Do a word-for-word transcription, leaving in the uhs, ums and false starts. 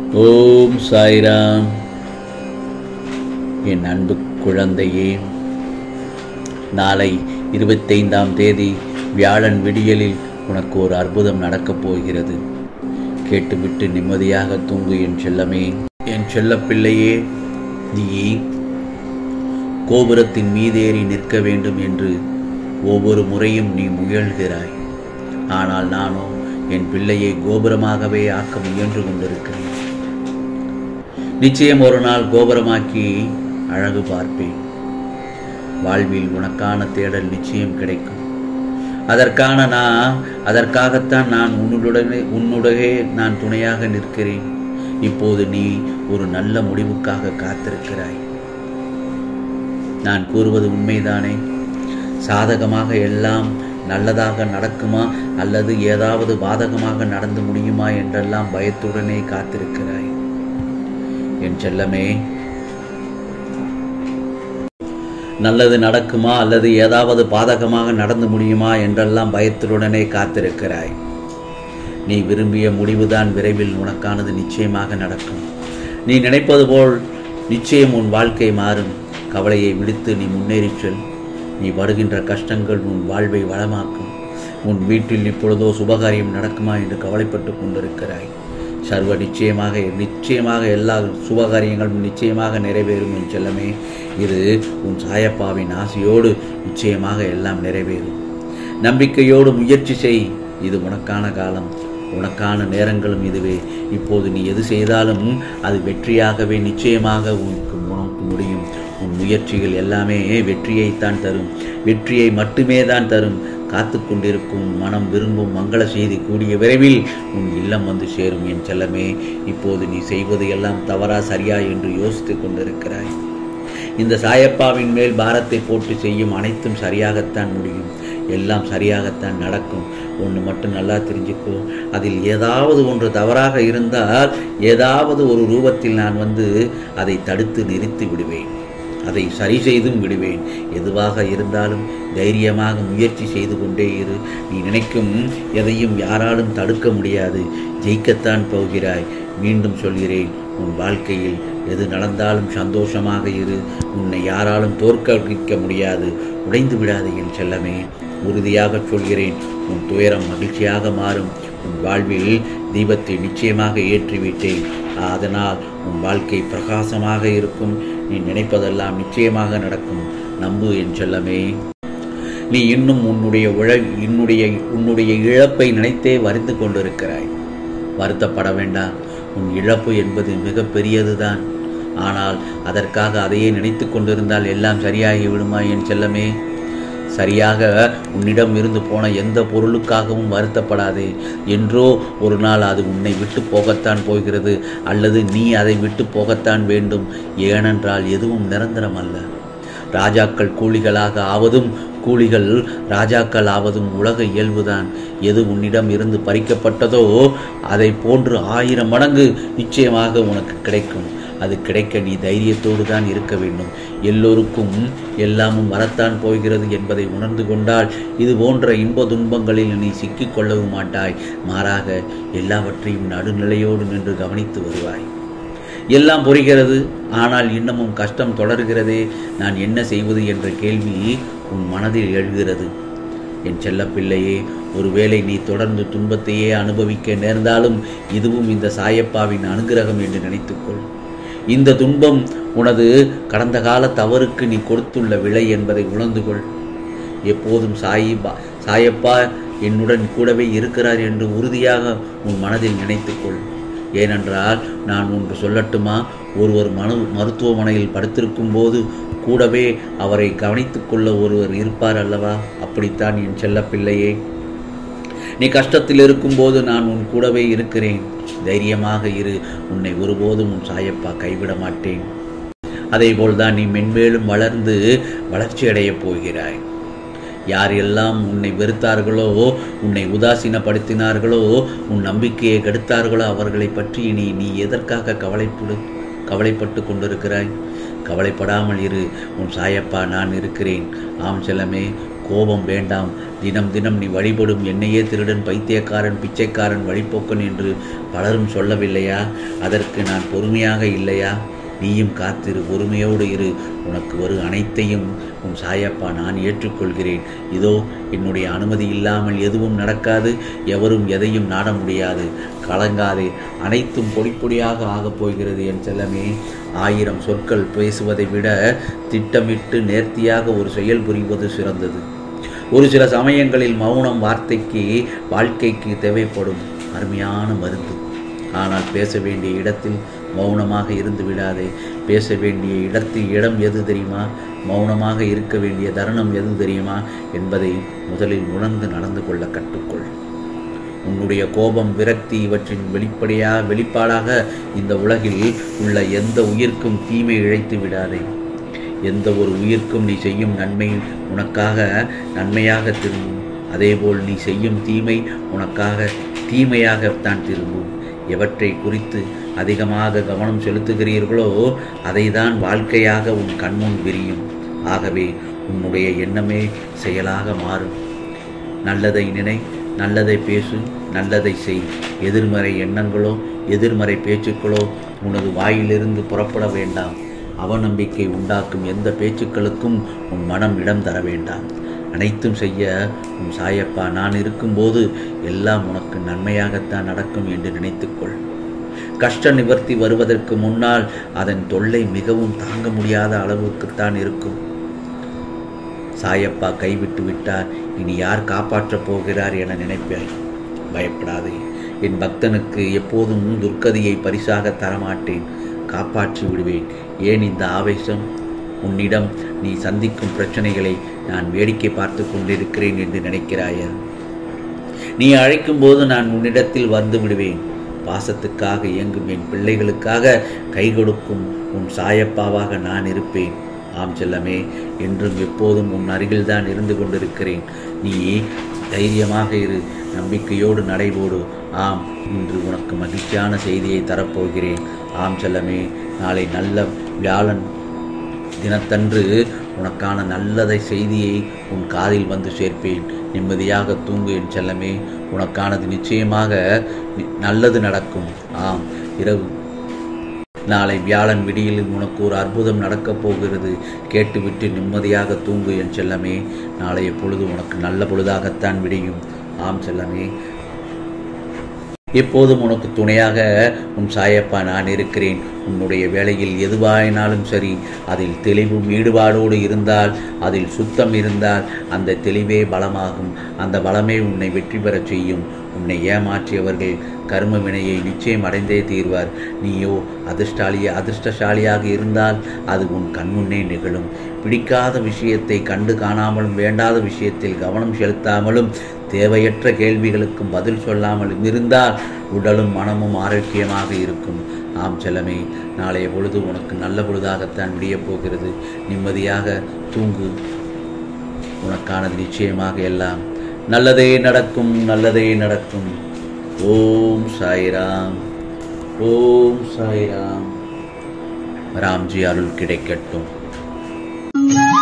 ஓம் சாய்ராம். என் அன்பு குழந்தையே, நாளை இருபத்தைந்தாம் தேதி வியாழன் விடியலில் உனக்கு ஒரு அற்புதம் நடக்கப் போகிறது. கேட்டுவிட்டு நிம்மதியாக தூங்கு என் செல்லமே. என் செல்ல பிள்ளையே, நீ கோபுரத்தின் மீதேறி நிற்க வேண்டும் என்று ஒவ்வொரு முறையும் நீ முயல்கிறாய். ஆனால் நானோ என் பிள்ளையை கோபுரமாகவே ஆக்க முயன்று கொண்டிருக்கிறேன். நிச்சயம் ஒரு நாள் கோபுரமாக்கி அழகு பார்ப்பேன். வாழ்வில் உனக்கான தேடல் நிச்சயம் கிடைக்கும். அதற்கான நான் அதற்காகத்தான் நான் உன்னுடனே உன்னுடைய நான் துணையாக நிற்கிறேன். இப்போது நீ ஒரு நல்ல முடிவுக்காக காத்திருக்கிறாய். நான் கூறுவது உண்மைதானே? சாதகமாக எல்லாம் நல்லதாக நடக்குமா அல்லது ஏதாவது பாதகமாக நடந்து முடியுமா என்றெல்லாம் பயத்துடனே காத்திருக்கிறாய். என் செல்லமே, நல்லது நடக்குமா அல்லது ஏதாவது பாதகமாக நடந்து முடியுமா என்றெல்லாம் பயத்துடனே காத்திருக்கிறாய். நீ விரும்பிய முடிவுதான் விரைவில் உனக்கானது நிச்சயமாக நடக்கும். நீ நினைப்பது போல் நிச்சயம் உன் வாழ்க்கை மாறும். கவலையை விடுத்து நீ முன்னேறிச் செல். நீ படுகின்ற கஷ்டங்கள் உன் வாழ்வை வளமாக்கும். உன் வீட்டில் இப்பொழுதோ சுபகாரியம் நடக்குமா என்று கவலைப்பட்டு கொண்டிருக்கிறாய். சர்வ நிச்சயமாக நிச்சயமாக எல்லா சுபகாரியங்களும் நிச்சயமாக நிறைவேறும் என் செல்லமே. இது உன் சாயப்பாவின் ஆசையோடு நிச்சயமாக எல்லாம் நிறைவேறும். நம்பிக்கையோடு முயற்சி செய். இது உனக்கான காலம், உனக்கான நேரங்களும் இதுவே. இப்போது நீ எது செய்தாலும் அது வெற்றியாகவே நிச்சயமாக உனக்கு உனக்கு முடியும். உன் முயற்சிகள் எல்லாமே வெற்றியைத்தான் தரும், வெற்றியை மட்டுமே தான் தரும். காத்து கொண்டிருக்கும் மனம் விரும்பும் மங்கள செய்தி கூடிய விரைவில் உன் இல்லம் வந்து சேரும் என் செல்லமே. இப்போது நீ செய்வது எல்லாம் தவறா சரியா என்று யோசித்து கொண்டிருக்கிறாய். இந்த சாயப்பாவின் மேல் பாரத்தை போட்டு செய்யும் அனைத்தும் சரியாகத்தான் முடியும். எல்லாம் சரியாகத்தான் நடக்கும். ஒன்று மட்டும் நல்லா தெரிஞ்சுக்கோ, அதில் ஏதாவது ஒன்று தவறாக இருந்தால் ஏதாவது ஒரு ரூபத்தில் நான் வந்து அதை தடுத்து நிறுத்தி விடுவேன். அதை சரி செய்தும் விடுவேன். எதுவாக இருந்தாலும் தைரியமாக முயற்சி செய்து கொண்டே இரு. நீ நினைக்கும் எதையும் யாராலும் தடுக்க முடியாது. ஜெயிக்கத்தான் போகிறாய். மீண்டும் சொல்கிறேன், உன் வாழ்க்கையில் எது நடந்தாலும் சந்தோஷமாக இரு. உன்னை யாராலும் தோற்கடிக்க முடியாது. உடைந்து விடாது என் செல்லமே. உறுதியாக சொல்கிறேன், உன் துயரம் மகிழ்ச்சியாக மாறும். உன் வாழ்வில் தீபத்தை நிச்சயமாக ஏற்றிவிட்டேன். அதனால் உன் வாழ்க்கை பிரகாசமாக இருக்கும். நீ நினைப்பதெல்லாம் நிச்சயமாக நடக்கும். நம்பு என் செல்லமே. நீ இன்னும் உன்னுடைய உழ என்னுடைய உன்னுடைய இழப்பை நினைத்தே வருந்து கொண்டிருக்கிறாய். வருத்தப்பட வேண்டாம். உன் இழப்பு என்பது மிக பெரியதுதான். ஆனால் அதற்காக அதையே நினைத்து கொண்டிருந்தால் எல்லாம் சரியாகி விடுமா என் செல்லமே? சரியாக உன்னிடம் இருந்து போன எந்த பொருளுக்காகவும் வருத்தப்படாதே. என்றோ ஒரு நாள் அது உன்னை விட்டு போகத்தான் போகிறது, அல்லது நீ அதை விட்டு போகத்தான் வேண்டும். ஏனென்றால் எதுவும் நிரந்தரம் அல்ல. ராஜாக்கள் கூலிகளாக ஆவதும் கூலிகள் ராஜாக்கள் ஆவதும் உலக இயல்புதான். எது உன்னிடம் இருந்து பறிக்கப்பட்டதோ அதை போன்று ஆயிரம் மடங்கு நிச்சயமாக உனக்கு கிடைக்கும். அது கிடைக்க நீ தைரியத்தோடு தான் இருக்க வேண்டும். எல்லோருக்கும் எல்லாமும் வரத்தான் போகிறது என்பதை உணர்ந்து கொண்டால் இது போன்ற இன்ப துன்பங்களில் நீ சிக்கிக் கொள்ளவும் மாட்டாய். மாறாக எல்லாவற்றையும் நடுநிலையோடு நின்று கவனித்து வருவாய். எல்லாம் புரிகிறது, ஆனால் இன்னமும் கஷ்டம் தொடர்கிறதே. நான் என்ன செய்வது என்ற கேள்வி உன் மனதில் எழுகிறது. என் செல்ல பிள்ளையே, ஒருவேளை நீ தொடர்ந்து துன்பத்தையே அனுபவிக்க நேர்ந்தாலும் இதுவும் இந்த சாயப்பாவின் அனுகிரகம் என்று நினைத்துக்கொள். இந்த துன்பம் உனது கடந்த கால தவறுக்கு நீ கொடுத்துள்ள விலை என்பதை உணர்ந்து கொள். எப்போதும் சாயிபா சாயப்பா என்னுடன் கூடவே இருக்கிறார் என்று உறுதியாக உன் மனதில் நினைத்துக்கொள். ஏனென்றால் நான் ஒன்று சொல்லட்டுமா? ஒருவர் மனு மருத்துவமனையில் படுத்திருக்கும் போது கூடவே அவரை கவனித்து கொள்ள ஒருவர் இருப்பார் அல்லவா? அப்படித்தான் என் செல்ல பிள்ளையே, நீ கஷ்டத்தில் இருக்கும்போது நான் உன் கூடவே இருக்கிறேன். தைரியமாக இரு. உன்னை ஒருபோதும் உன் சாயப்பா கைவிட மாட்டேன். அதேபோல்தான் நீ மென்மேலும் வளர்ந்து வளர்ச்சி அடையப் போகிறாய். யார் எல்லாம் உன்னை வெறுத்தார்களோ, உன்னை உதாசீனப்படுத்தினார்களோ, உன் நம்பிக்கையை கெடுத்தார்களோ அவர்களை பற்றி நீ நீ எதற்காக கவலைப்படு கவலைப்பட்டு கொண்டிருக்கிறாய்? கவலைப்படாமல் இரு. உன் சாயப்பா நான் இருக்கிறேன். ஆம் செல்லமே, கோபம் வேண்டாம். தினம் தினம் நீ வழிபடும் என்னையே திருடன், பைத்தியக்காரன், பிச்சைக்காரன், வழிப்போக்கன் என்று பலரும் சொல்லவில்லையா? அதற்கு நான் பொறுமையாக இல்லையா? நீயும் காத்திரு, பொறுமையோடு இரு. உனக்கு ஒரு அனைத்தையும் உன் சாயப்பா நான் ஏற்றுக்கொள்கிறேன். இதோ என்னுடைய அனுமதி இல்லாமல் எதுவும் நடக்காது, எவரும் எதையும் நாட முடியாது. கலங்காதே, அனைத்தும் பொடி பொடியாக ஆகப் போகிறது என் செல்லமே. ஆயிரம் சொற்கள் பேசுவதை விட திட்டமிட்டு நேர்த்தியாக ஒரு செயல் புரிவது சிறந்தது. ஒரு சில சமயங்களில் மௌனம் வார்த்தைக்கு, வாழ்க்கைக்கு தேவைப்படும் அருமையான மருந்து. ஆனால் பேச வேண்டிய இடத்தில் மௌனமாக இருந்து விடாதே. பேச வேண்டிய இடத்தில் இடம் எது தெரியுமா? மௌனமாக இருக்க வேண்டிய தருணம் எது தெரியுமா என்பதை முதலில் உணர்ந்து நடந்து கொள்ள கற்றுக்கொள். உன்னுடைய கோபம், விரக்தி இவற்றின் வெளிப்படையாக வெளிப்பாடாக இந்த உலகில் உள்ள எந்த உயிர்க்கும் தீமை இழைத்து விடாதே. எந்த ஒரு உயிர்க்கும் நீ செய்யும் நன்மை உனக்காக நன்மையாக திரும்பும். அதேபோல் நீ செய்யும் தீமை உனக்காக தீமையாகத்தான் திரும்பும். எவற்றை குறித்து அதிகமாக கவனம் செலுத்துகிறீர்களோ அதை தான் வாழ்க்கையாக உன் கண்முன் விரியும். ஆகவே உன்னுடைய எண்ணமே செயலாக மாறும். நல்லதை நினை, நல்லதை பேசு, நல்லதை செய். எதிர்மறை எண்ணங்களோ எதிர்மறை பேச்சுக்களோ உனது வாயிலிருந்து புறப்பட வேண்டாம். அவநம்பிக்கை உண்டாக்கும் எந்த பேச்சுக்களுக்கும் உன் மனம் இடம் தர வேண்டாம். அனைத்தும் செய்ய உன் சாயப்பா நான் இருக்கும்போது எல்லாம் உனக்கு நன்மையாகத்தான் நடக்கும் என்று நினைத்துக்கொள். கஷ்ட நிவர்த்தி வருவதற்கு முன்னால் அதன் தொல்லை மிகவும் தாங்க முடியாத அளவுக்குத்தான் இருக்கும். சாயப்பா கைவிட்டு விட்டார், இனி யார் காப்பாற்றப் போகிறார் என நினைப்பாய். பயப்படாதே. என் பக்தனுக்கு எப்போதும் துர்க்கதியை பரிசாக தரமாட்டேன், காப்பாற்றி விடுவேன். ஏன் இந்த ஆவேசம்? உன்னிடம் நீ சந்திக்கும் பிரச்சனைகளை நான் வேடிக்கை பார்த்து கொண்டிருக்கிறேன் என்று நினைக்கிறாயா? நீ அழைக்கும் போது நான் உன்னிடத்தில் வந்து விடுவேன். பாசத்துக்காக இயங்கும் என் பிள்ளைகளுக்காக கை கொடுக்கும் உன் சாயப்பாவாக நான் இருப்பேன். ஆம் செல்லமே, என்றும் எப்போதும் உன் அருகில்தான் இருந்து கொண்டிருக்கிறேன். நீ தைரியமாக இரு, நம்பிக்கையோடு நடைபோடு. ஆம், இன்று உனக்கு மகிழ்ச்சியான செய்தியை தரப்போகிறேன். ஆம் செல்லமே, நாளை நல்ல வியாழன் தினத்தன்று உனக்கான நல்லதை செய்தியை உன் காதில் வந்து சேர்ப்பேன். நிம்மதியாக தூங்கு என் செல்லமே. உனக்கானது நிச்சயமாக நல்லது நடக்கும். ஆம், இரவு நாளை வியாழன் விடியில் உனக்கு ஒரு அற்புதம் நடக்கப் போகிறது. கேட்டுவிட்டு நிம்மதியாக தூங்கு என் செல்லமே. நாளைய பொழுது உனக்கு நல்ல பொழுதாகத்தான் விடியும். ஆம் செல்லமே, எப்போதும் உனக்கு துணையாக உன் சாயப்பா நான் இருக்கிறேன். உன்னுடைய வேலையில் எதுவாயினாலும் சரி, அதில் தெளிவும் ஈடுபாடோடு இருந்தால், அதில் சுத்தம் இருந்தால் அந்த தெளிவே பலமாகும். அந்த பலமே உன்னை வெற்றி பெறச் செய்யும். உன்னை ஏமாற்றியவர்கள் கர்ம வினையை நிச்சயம் அடைந்தே தீர்வார். நீயோ அதிர்ஷ்டாலிய அதிர்ஷ்டசாலியாக இருந்தால் அது உன் கண்முன்னே நிகழும். பிடிக்காத விஷயத்தை கண்டு காணாமலும், வேண்டாத விஷயத்தில் கவனம் செலுத்தாமலும், தேவையற்ற கேள்விகளுக்கும் பதில் சொல்லாமலும் இருந்தால் உடலும் மனமும் ஆரோக்கியமாக இருக்கும். ஆம் செல்லமே, நாளைய பொழுது உனக்கு நல்ல பொழுதாகத்தான் விடியப் போகிறது. நிம்மதியாக தூங்கு. உனக்கானது நிச்சயமாக எல்லாம் நல்லதே நடக்கும், நல்லதே நடக்கும். ஓம் சாய்ராம், ஓம் சாய்ராம். ராம்ஜி அருள் கிடைக்கட்டும்.